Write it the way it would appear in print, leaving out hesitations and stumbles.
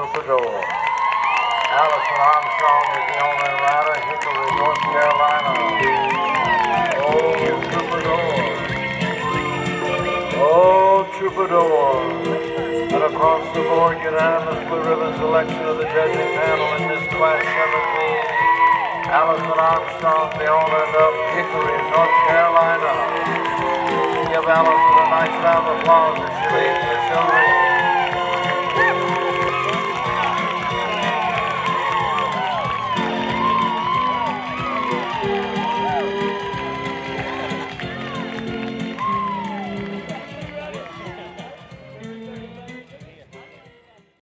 Troubadour. Allison Armstrong is the only rider, Hickory, North Carolina. Oh, Troubadour. Oh, Troubadour. And across the board, unanimous blue ribbon selection of the judging panel in this class 17. Allison Armstrong, the owner of Hickory, North Carolina. Give Allison a nice round of applause as she leads the children.